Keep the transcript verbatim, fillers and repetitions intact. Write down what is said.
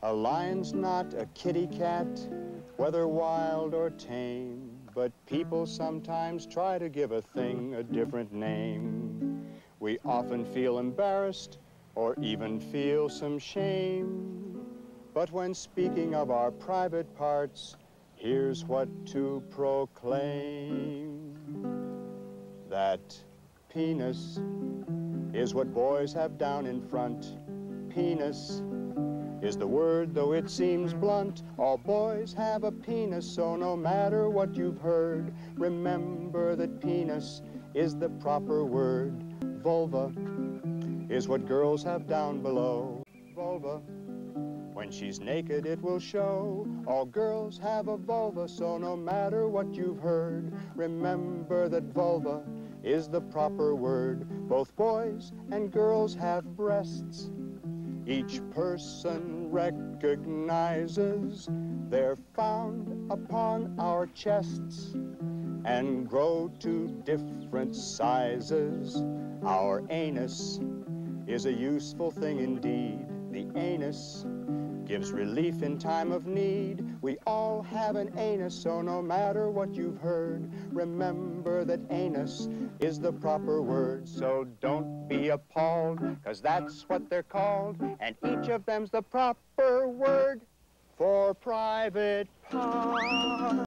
A lion's not a kitty cat, whether wild or tame, but people sometimes try to give a thing a different name. We often feel embarrassed or even feel some shame. But when speaking of our private parts, here's what to proclaim. That penis is what boys have down in front. Penis is the word, though it seems blunt. All boys have a penis, so no matter what you've heard, remember that penis is the proper word. Vulva is what girls have down below. Vulva, when she's naked it will show. All girls have a vulva, so no matter what you've heard, remember that vulva is the proper word. Both boys and girls have breasts. Each person recognizes they're found upon our chests and grow to different sizes. Our anus is a useful thing indeed. The anus gives relief in time of need. We all have an anus, so no matter what you've heard, remember that anus is the proper word. So don't be appalled, 'cause that's what they're called, and each of them's the proper word for private part.